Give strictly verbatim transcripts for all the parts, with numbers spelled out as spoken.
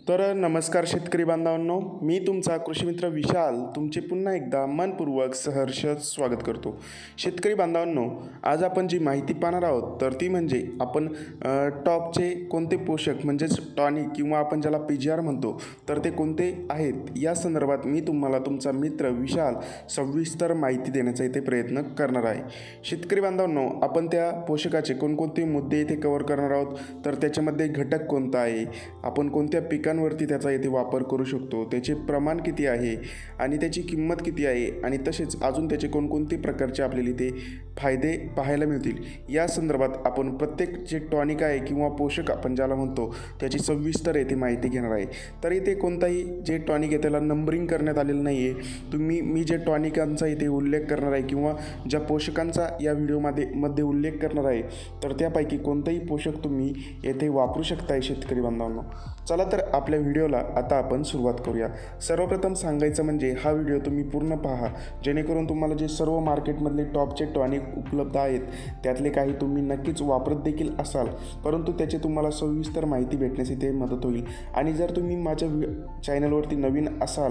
तर नमस्कार शेतकरी बांधवांनो, मी तुमचा कृषी मित्र विशाल तुमचे पुन्हा एकदा मनपूर्वक सहर्ष स्वागत करतो. शेतकरी बांधवांनो, आज आपण जी माहिती पाहणार आहोत तर ती म्हणजे आपण टॉपचे कोणते पोषक म्हणजेच टॉनिक किंवा आपण ज्याला पी जी आर म्हणतो तर ते कोणते आहेत या संदर्भात मी तुम्हाला तुमचा मित्र विशाल सविस्तर माहिती देण्याचा इथे प्रयत्न करणार आहे. शेतकरी बांधवांनो, आपण त्या पोषकाचे कोणकोणते मुद्दे इथे कव्हर करणार आहोत, तर त्याच्यामध्ये घटक कोणता आहे, आपण कोणत्या पिकांवरती त्याचा इथे वापर करू शकतो, त्याचे प्रमाण किती आहे आणि त्याची किंमत किती आहे आणि तसेच अजून त्याचे कोणकोणते प्रकारचे आपल्याला इथे फायदे पाहायला मिळतील या संदर्भात आपण प्रत्येक जे टॉनिक आहे किंवा पोषक आपण ज्याला म्हणतो त्याची सविस्तर येथे माहिती घेणार आहे. तर इथे कोणताही जे टॉनिक आहे त्याला नंबरिंग करण्यात आलेलं नाही आहे. तुम्ही मी जे टॉनिकांचा इथे उल्लेख करणार आहे किंवा ज्या पोषकांचा या व्हिडिओमध्ये मध्ये उल्लेख करणार आहे तर त्यापैकी कोणतंही पोषक तुम्ही येथे वापरू शकताय शेतकरी बांधवांनो. चला तर आपल्या व्हिडिओला आता आपण सुरुवात करूया. सर्वप्रथम सांगायचं म्हणजे हा व्हिडिओ तुम्ही पूर्ण पहा, जेणेकरून तुम्हाला जे सर्व मार्केटमधले टॉपचे टॉनिक उपलब्ध आहेत त्यातले काही तुम्ही नक्कीच वापरत देखील असाल, परंतु त्याची तुम्हाला सविस्तर माहिती भेटण्यास इथे मदत होईल. आणि जर तुम्ही माझ्या चॅनलवरती नवीन असाल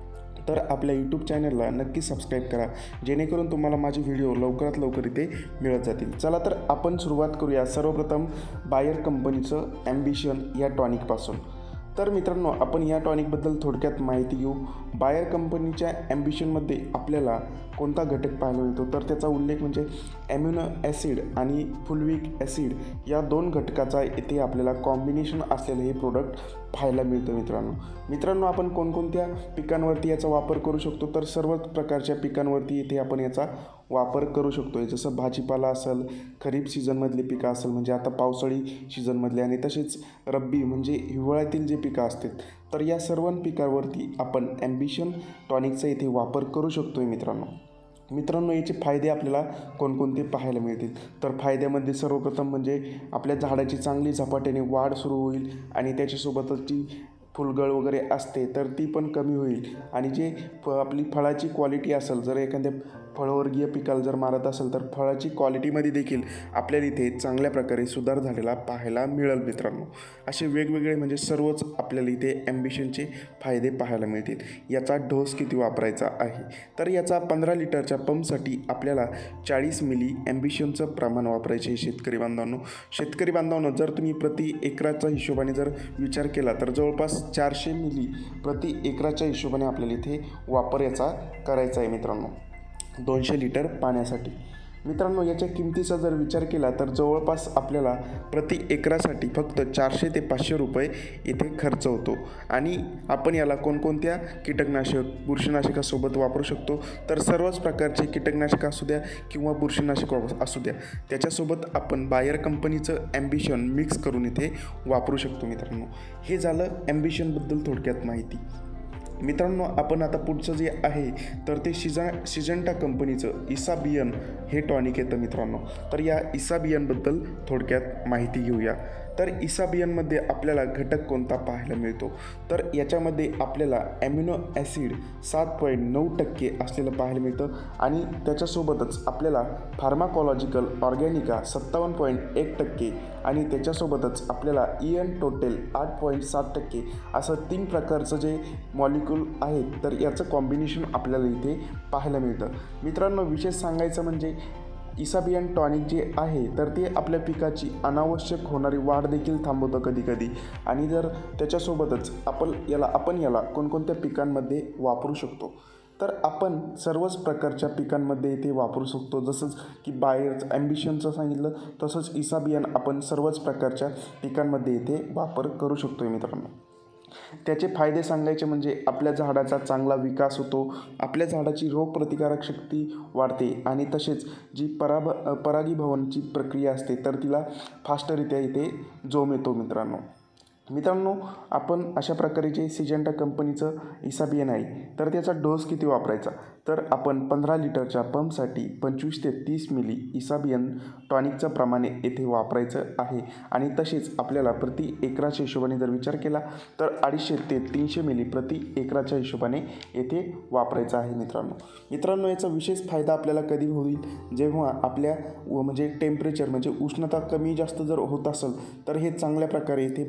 तर आपल्या यूट्यूब चॅनलला नक्की सबस्क्राईब करा, जेणेकरून तुम्हाला माझे व्हिडिओ लवकरात लवकर इथे मिळत जातील. चला तर आपण सुरुवात करूया सर्वप्रथम बायर कंपनीचं ॲम्बिशन या टॉनिकपासून. तर मित्रांनो, आपण या टॉनिकबद्दल थोडक्यात माहिती घेऊ. बायर कंपनीच्या ॲम्बिशनमध्ये आपल्याला कोणता घटक पाहायला मिळतो तर त्याचा उल्लेख म्हणजे ॲम्युनो ॲसिड आणि फुलविक ॲसिड या दोन घटकाचा इथे आपल्याला कॉम्बिनेशन असलेलं हे प्रोडक्ट पाहायला मिळतं. मित्रांनो मित्रांनो आपण कोणकोणत्या पिकांवरती याचा वापर करू शकतो तर सर्व प्रकारच्या पिकांवरती इथे आपण याचा वापर करू शकतो. जसं भाजीपाला असेल, खरीप सीझनमधली पिकं असेल म्हणजे आता पावसाळी सीझनमधले, आणि तसेच रब्बी म्हणजे हिवाळ्यातील जे पिकं असतात तर या सर्व पिकांवरती आपण ॲम्बिशन टॉनिकचा इथे वापर करू शकतो आहे. मित्रांनो मित्रांनो याचे फायदे आपल्याला कोणकोणते पाहायला मिळतील तर फायद्यामध्ये सर्वप्रथम म्हणजे आपल्या झाडाची चांगली झपाट्याने वाढ सुरू होईल आणि त्याच्यासोबतच जी फुलगळ वगैरे असते तर ती पण कमी होईल. आणि जे फ आपली फळाची क्वालिटी असेल, जर एखाद्या फळवर्गीय पिकाला जर मारत असेल तर फळाची क्वालिटीमध्ये देखील आपल्याला इथे चांगल्या प्रकारे सुधार झालेला पाहायला मिळेल. मित्रांनो असे वेगवेगळे म्हणजे सर्वच आपल्याला इथे ॲम्बिशनचे फायदे पाहायला मिळतील. याचा डोस किती वापरायचा आहे तर याचा पंधरा लिटरच्या पंपसाठी आपल्याला चाळीस मिली ॲम्बिशनचं प्रमाण वापरायचे आहे. शेतकरी बांधवांनो शेतकरी बांधवांनो जर तुम्ही प्रति एकराच्या हिशोबाने जर विचार केला तर जवळपास चारशे मिली प्रति एकराच्या हिशोबाने आपल्याला इथे वापर याचा करायचा आहे. मित्रांनो दोनशे लिटर पाण्यासाठी. मित्रांनो याच्या किमतीचा जर विचार केला तर जवळपास आपल्याला प्रति एकरासाठी फक्त चारशे ते पाचशे रुपये इथे खर्च होतो. आणि आपण याला कोणकोणत्या कीटकनाशक बुरशीनाशकासोबत वापरू शकतो तर सर्वच प्रकारचे कीटकनाशक असू द्या किंवा बुरशीनाशक असू द्या त्याच्यासोबत आपण बायर कंपनीचं ॲम्बिशन मिक्स करून इथे वापरू शकतो. मित्रांनो हे झालं ॲम्बिशनबद्दल थोडक्यात माहिती. मित्रांनो आपण आता पुढचं जे आहे तर ते सिजा सिजंटा कंपनीचं इसाबियन हे टॉनिक येतं. मित्रांनो तर या इसाबियनबद्दल थोडक्यात माहिती घेऊया. तर इसाबियनमध्ये आपल्याला घटक कोणता पाहायला मिळतो तर याच्यामध्ये आपल्याला ॲम्युनो ॲसिड सात पॉईंट नऊ टक्के असलेलं पाहायला मिळतं आणि त्याच्यासोबतच आपल्याला फार्माकॉलॉजिकल ऑर्गॅनिका सत्तावन्न पॉईंट एक टक्के आणि त्याच्यासोबतच आपल्याला ई एन टोटेल आठ पॉईंट सात टक्के असं तीन प्रकारचं जे मॉलिक्यूल आहेत तर याचं कॉम्बिनेशन आपल्याला इथे पाहायला मिळतं. मित्रांनो विशेष सांगायचं म्हणजे इसाबियन टॉनिक जे आहे तर ते आपल्या पिकाची अनावश्यक होणारी वाढ देखील थांबवतं कधी कधी. आणि जर त्याच्यासोबतच आपण याला आपण याला कोणकोणत्या पिकांमध्ये वापरू शकतो तर आपण सर्वच प्रकारच्या पिकांमध्ये इथे वापरू शकतो. जसंच की बायर ॲम्बिशनचं सांगितलं तसंच इसाबियन आपण सर्वच प्रकारच्या पिकांमध्ये इथे वापर करू शकतो. मित्रांनो त्याचे फायदे सांगायचे म्हणजे आपल्या झाडाचा चांगला विकास होतो, आपल्या झाडाची रोगप्रतिकारक शक्ती वाढते आणि तसेच जी पराभ परागीभवनची प्रक्रिया असते तर तिला फास्टरित्या इथे जोम येतो. मित्रांनो मित्रांनो आपण अशा प्रकारे जे सिजंटा कंपनीचं इसाबियन आहे तर त्याचा डोस किती वापरायचा तर आपण पंधरा लिटरच्या पंपसाठी पंचवीस ते तीस मिली इसाबियन टॉनिकचं प्रमाणे येथे वापरायचं आहे. आणि तसेच आपल्याला प्रति एकराच्या हिशोबाने जर विचार केला तर अडीचशे ते तीनशे मिली प्रति एकराच्या हिशोबाने येथे वापरायचं आहे. मित्रांनो मित्रांनो याचा विशेष फायदा आपल्याला कधी होईल जेव्हा आपल्या म्हणजे टेम्परेचर म्हणजे उष्णता कमी जास्त जर होत असेल तर हे चांगल्या प्रकारे इथे बायोस्टिक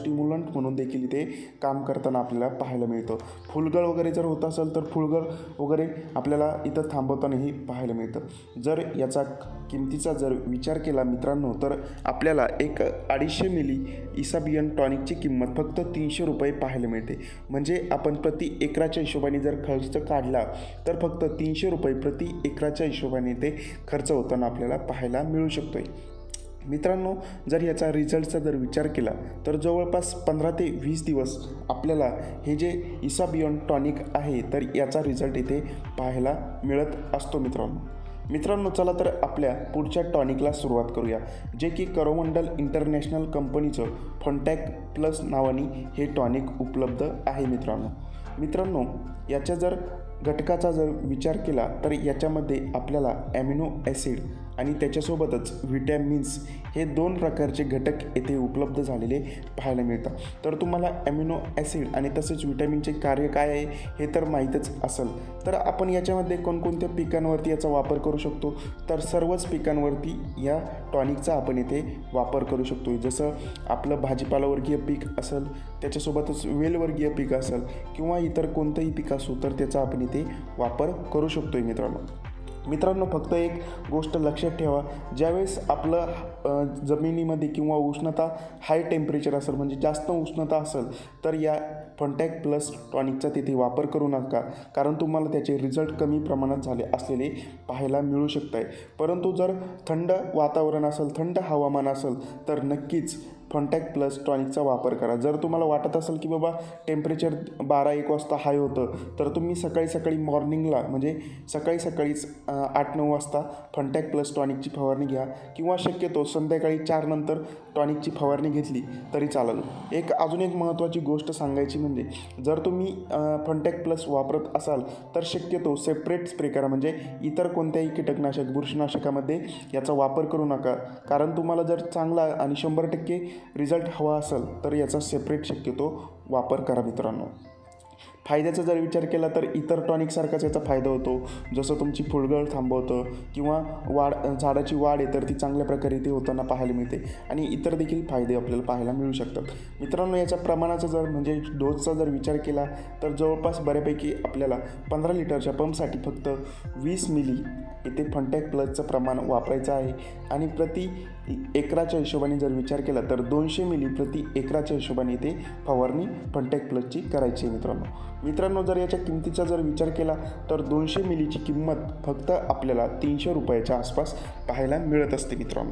स्टिम्युलंट म्हणून देखील इथे काम करताना आपल्याला पाहायला मिळतं. फुलगळ वगैरे जर होत असेल तर फुलगळ वगैरे आपल्याला इथं थांबवतानाही पाहायला मिळतं. जर याचा किमतीचा जर विचार केला मित्रांनो तर आपल्याला एक अडीचशे मिली इसाबियन टॉनिकची किंमत फक्त तीनशे रुपये पाहायला मिळते. म्हणजे आपण प्रति एकराच्या हिशोबाने जर खर्च काढला तर फक्त तीनशे रुपये प्रति एकराच्या हिशोबाने ते खर्च होताना आपल्याला पाहायला मिळू शकतो आहे. मित्रांनो, जर याचा रिझल्टचा जर विचार केला तर जवळपास पंधरा ते वीस दिवस आपल्याला हे जे इसाबियन टॉनिक आहे तर याचा रिझल्ट इथे पाहायला मिळत असतो मित्रांनो. मित्रांनो चला तर आपल्या पुढच्या टॉनिकला सुरुवात करूया, जे की करोमंडल इंटरनॅशनल कंपनीचं फॉन्टॅक प्लस नावाने हे टॉनिक उपलब्ध आहे मित्रांनो. मित्रांनो याच्या जर घटकाचा जर विचार केला तर याच्यामध्ये आपल्याला ॲमिनो ॲसिड आणि त्याच्यासोबतच व्हिटॅमिन्स हे दोन प्रकारचे घटक येथे उपलब्ध झालेले पाहायला मिळतात. तर तुम्हाला ॲमिनो ॲसिड आणि तसेच व्हिटॅमिनचे कार्य काय आहे हे तर माहीतच असेल. तर आपण याच्यामध्ये कोणकोणत्या पिकांवरती याचा वापर करू शकतो, तर सर्वच पिकांवरती या टॉनिकचा आपण येथे वापर करू शकतो. जसं आपलं भाजीपालावर्गीय पीक असेल, त्याच्यासोबतच वेलवर्गीय पीक असेल किंवा इतर कोणतंही पीक असो तर त्याचा आपण इथे वापर करू शकतो मित्रांनो. मित्रांनो फक्त एक गोष्ट लक्षात ठेवा, ज्यावेळेस आपलं जमिनीमध्ये किंवा उष्णता हाय टेम्परेचर असेल म्हणजे जास्त उष्णता असेल तर या फॉन्टॅक प्लस टॉनिकचा तिथे वापर करू नका, कारण तुम्हाला त्याचे रिझल्ट कमी प्रमाणात झाले असलेले पाहायला मिळू शकत आहे. परंतु जर थंड वातावरण असेल, थंड हवामान असेल तर नक्कीच फॉन्टॅक प्लस टॉनिकचा वापर करा. जर तुम्हाला वाटत असेल की बाबा टेम्परेचर बारा एक वाजता हाय होतं तर तुम्ही सकाळी सकाळी मॉर्निंगला म्हणजे सकाळी सकाळीच आठ नऊ वाजता फॉन्टॅक प्लस टॉनिकची फवारणी घ्या किंवा शक्यतो संध्याकाळी चार नंतर टॉनिकची फवारणी घेतली तरी चालेल. एक अजून एक महत्त्वाची गोष्ट सांगायची म्हणजे जर तुम्ही फॉन्टॅक प्लस वापरत असाल तर शक्यतो सेपरेट स्प्रे करा, म्हणजे इतर कोणत्याही कीटकनाशक बुरशीनाशकामध्ये याचा वापर करू नका. कारण तुम्हाला जर चांगला आणि शंभर टक्के रिझल्ट हवा असेल तर याचा सेपरेट शक्यतो वापर करा मित्रांनो. फायद्याचा जर विचार केला तर इतर टॉनिकसारखाच याचा फायदा होतो, जसं तुमची फुलगळ थांबवतं किंवा वाढ झाडाची वाढ आहे तर ती चांगल्या प्रकारे ते होताना पाहायला मिळते आणि इतर देखील फायदे आपल्याला पाहायला मिळू शकतात. मित्रांनो याच्या प्रमाणाचा जर म्हणजे डोसचा जर विचार केला तर जवळपास बऱ्यापैकी आपल्याला पंधरा लिटरच्या पंपसाठी फक्त वीस मिली इथे फॉन्टॅक प्लसचं प्रमाण वापरायचं आहे आणि प्रति एकराच्या हिशोबाने जर विचार केला तर दोनशे मिली प्रति एकराच्या हिशोबाने इथे फवारणी फॉन्टॅक प्लसची करायची आहे मित्रांनो. मित्रांनो जर याच्या किमतीचा जर विचार केला तर दोनशे मिलीची किंमत फक्त आपल्याला तीनशे रुपयाच्या आसपास पाहायला मिळत असते मित्रांनो.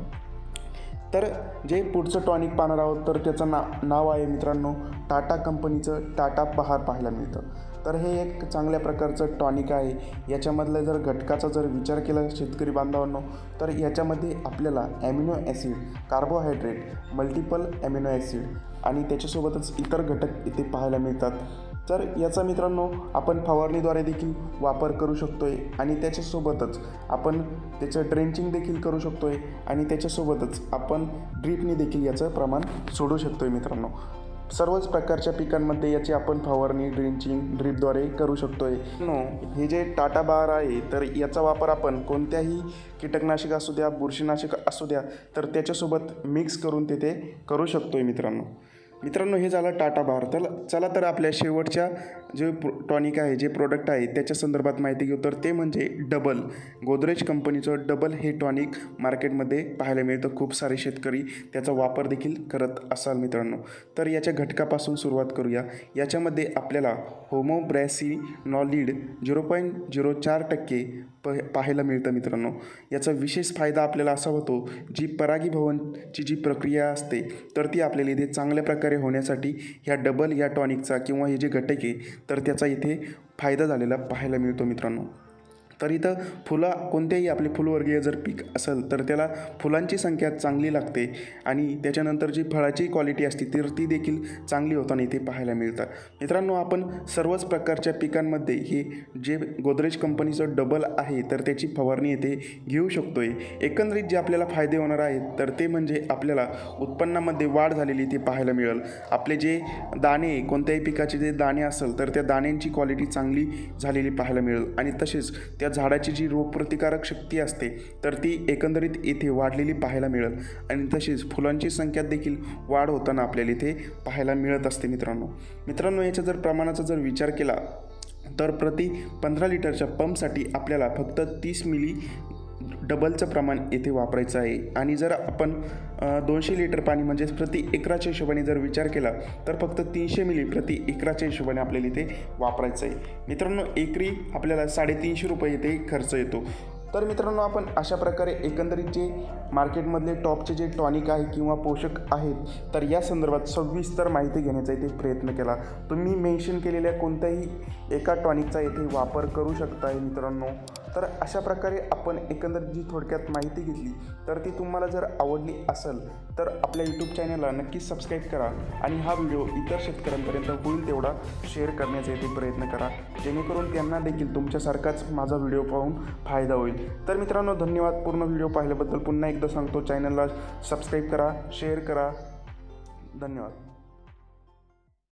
तर जे पुढचं टॉनिक पाहणार आहोत तर त्याचं ना नाव आहे मित्रांनो टाटा कंपनीचं टाटा बहार पाहायला मिळतं. तर हे एक चांगल्या प्रकारचं टॉनिक आहे. याच्यामधलं जर घटकाचा जर विचार केला शेतकरी बांधवांनो तर याच्यामध्ये आपल्याला amino acid, carbohydrate, multiple amino acid आणि त्याच्यासोबतच इतर घटक इथे पाहायला मिळतात. तर याचा मित्रांनो आपण फवारणीद्वारे देखील वापर करू शकतो आहे आणि त्याच्यासोबतच आपण त्याचं ड्रेंचिंग देखील करू शकतो आहे आणि त्याच्यासोबतच आपण ड्रीपने देखील याचं प्रमाण सोडू शकतो आहे मित्रांनो. सर्वच प्रकारच्या पिकांमध्ये याची आपण फवारणी ड्रेंचिंग ड्रीपद्वारे करू शकतो आहे. नो हे जे टाटा बहार आहे तर याचा वापर आपण कोणत्याही कीटकनाशक असू द्या, बुरशीनाशक असू द्या तर त्याच्यासोबत मिक्स करून तिथे करू शकतो आहे मित्रांनो. मित्रांनो हे झालं टाटा बहार. तर चला तर आपल्या शेवटच्या जे प्रो टॉनिक आहे, जे प्रोडक्ट आहे त्याच्या संदर्भात माहिती घेऊ. तर ते म्हणजे डबल, गोदरेज कंपनीचं डबल हे टॉनिक मार्केटमध्ये पाहायला मिळतं. खूप सारे शेतकरी त्याचा वापर देखील करत असाल मित्रांनो. तर याच्या घटकापासून सुरुवात करूया. याच्यामध्ये आपल्याला होमोब्रॅसिनॉलिड झिरो पॉईंट झिरो चार टक्के प पाहायला मिळतं मित्रांनो. याचा विशेष फायदा आपल्याला असा होतो, जी परागीभवनची जी प्रक्रिया असते तर ती आपल्याला इथे चांगल्या प्रकारे होण्यासाठी ह्या डबल या टॉनिकचा किंवा हे जे घटक आहे तर त्याचा इथे फायदा झालेला पाहायला मिळतो मित्रांनो. तर इथं फुलं कोणत्याही आपले फुलवर्गीय जर पीक असेल तर त्याला फुलांची संख्या चांगली लागते आणि त्याच्यानंतर जी फळाची क्वालिटी असते तर ती देखील चांगली होताना इथे पाहायला मिळतात मित्रांनो. आपण सर्वच प्रकारच्या पिकांमध्ये हे जे गोदरेज कंपनीचं डबल आहे तर त्याची फवारणी येथे घेऊ शकतो आहे. एकंदरीत जे आपल्याला फायदे होणार आहेत तर ते म्हणजे आपल्याला उत्पन्नामध्ये वाढ झालेली इथे पाहायला मिळेल. आपले जे दाणे कोणत्याही पिकाचे जे दाणे असेल तर त्या दाण्यांची क्वालिटी चांगली झालेली पाहायला मिळेल आणि तसेच त्या झाडाची जी रोगप्रतिकारक शक्ती असते तर ती एकंदरीत इथे वाढलेली पाहायला मिळेल आणि तसेच फुलांची संख्या देखील वाढ होताना आपल्याला इथे पाहायला मिळत असते मित्रांनो मित्रांनो याच्या जर प्रमाणाचा जर विचार केला तर प्रति पंधरा लिटरच्या पंपसाठी आपल्याला फक्त तीस मिली डबलचं प्रमाण येथे वापरायचं आहे आणि जर आपण दोनशे लिटर पाणी म्हणजेच प्रति एकराच्या हिशोबाने जर विचार केला तर फक्त तीनशे मिली प्रति एकराच्या हिशोबाने आपल्याला इथे वापरायचं आहे मित्रांनो एकरी आपल्याला साडेतीनशे रुपये इथे खर्च येतो तर मित्रांनो आपण अशा प्रकारे एकंदरीत जे मार्केटमधले टॉपचे जे टॉनिक आहे किंवा पोषक आहेत तर या संदर्भात सविस्तर माहिती घेण्याचा इथे प्रयत्न केला तुम्ही मेन्शन केलेल्या कोणत्याही एका टॉनिकचा येथे वापर करू शकता मित्रांनो तर अशा प्रकारे आपण एकंदरीत जी थोडक्यात माहिती घेतली तर ती तुम्हाला जर आवडली असेल तर आपल्या यूट्यूब चॅनलला नक्कीच सबस्क्राईब करा आणि हा व्हिडिओ इतर शेतकऱ्यांपर्यंत होईल तेवढा शेअर करण्याचा इथे प्रयत्न करा जेणेकरून त्यांना देखील तुमच्यासारखाच माझा व्हिडिओ पाहून फायदा होईल तर मित्रांनो धन्यवाद पूर्ण व्हिडिओ पाहिल्याबद्दल पुन्हा एकदा सांगतो चॅनलला सबस्क्राईब करा शेअर करा धन्यवाद.